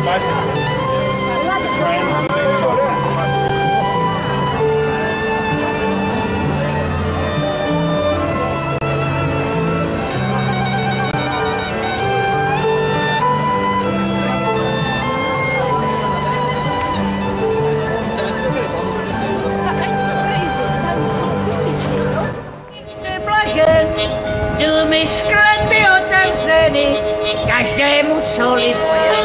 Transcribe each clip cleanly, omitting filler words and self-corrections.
Důmy sklepy otevřeny, každému co libuje.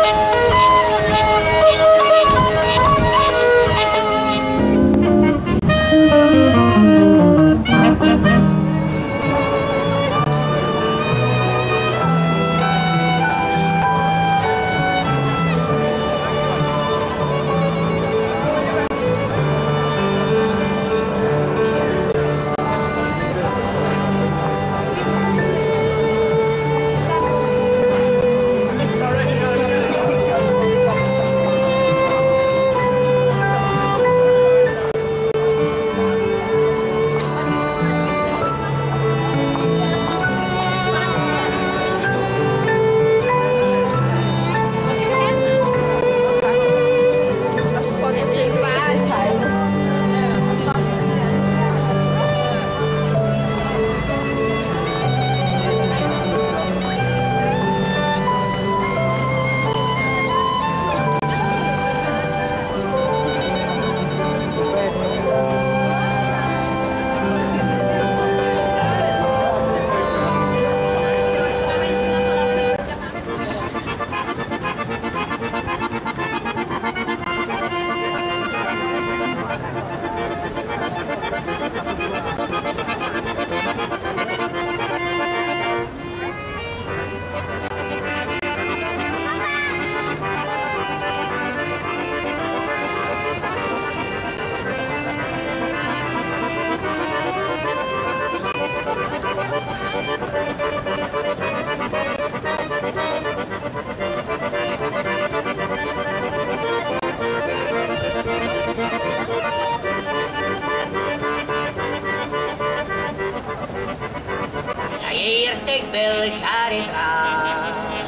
Jirtek byl šáry tráv,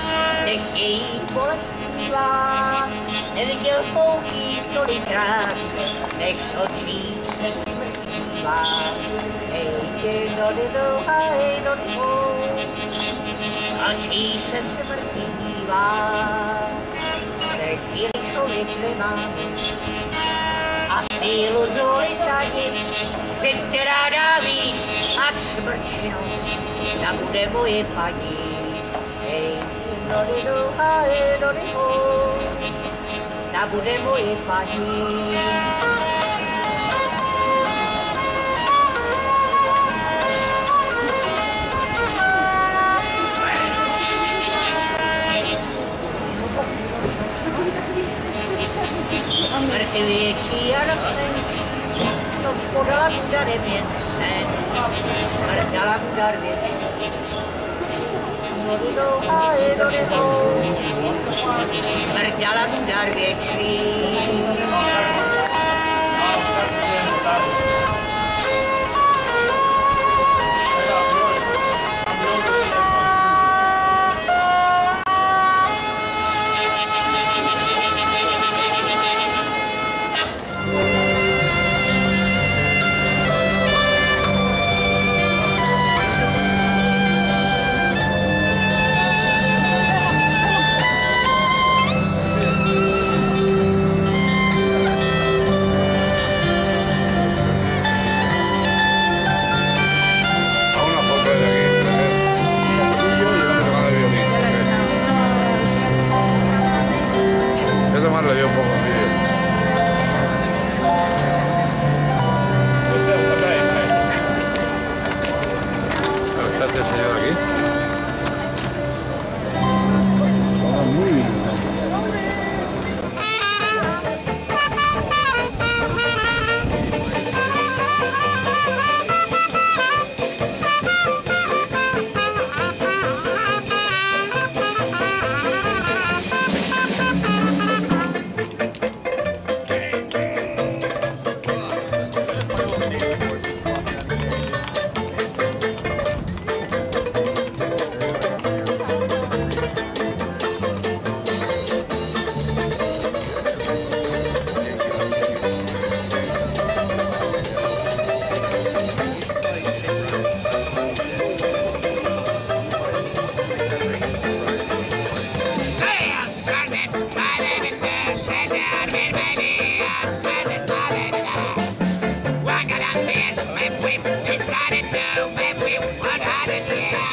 nechtějí bolestný vlás, neviděl poutí tolikrát, než očí se smrtí vás. Hejtě dodidu, hej dodidu, očí se smrtí vás. Nechtěli člověk nemá a sílu zvolit ani, si která dá víc, a smrčinu, ta bude moje paní. Hej, dodidu, hej dodidu, ta bude moje paní. Mrtvější a rostlenčí, to podala mu darem jen sen, smrdala mu dar věčný. Dodidu, hej dodidu, smrdala mu dar věčný.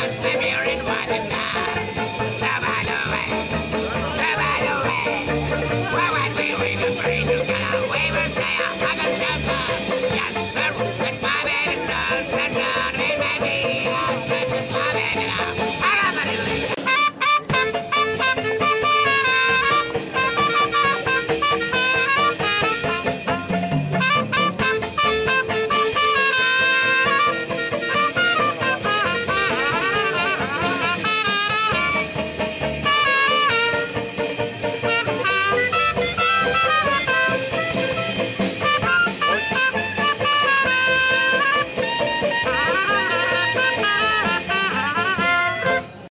Každému